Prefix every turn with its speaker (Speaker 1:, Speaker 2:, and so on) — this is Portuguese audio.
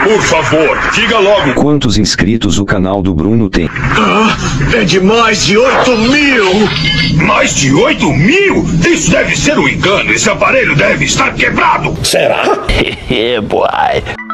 Speaker 1: Por favor, diga logo.
Speaker 2: Quantos inscritos o canal do Bruno tem?
Speaker 1: É de mais de 8.000. Mais de 8.000? Isso deve ser um engano. Esse aparelho deve estar quebrado.
Speaker 3: Será?
Speaker 4: Yeah, boy.